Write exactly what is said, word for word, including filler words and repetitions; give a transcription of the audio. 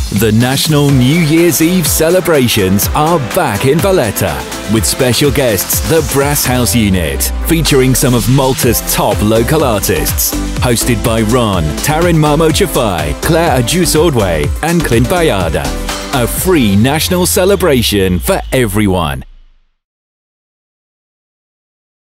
The National New Year's Eve celebrations are back in Valletta with special guests, the Brass House Unit, featuring some of Malta's top local artists. Hosted by Ron, Taryn Mamo Cefai, Claire Agius Ordway and Clint Bajada. A free national celebration for everyone.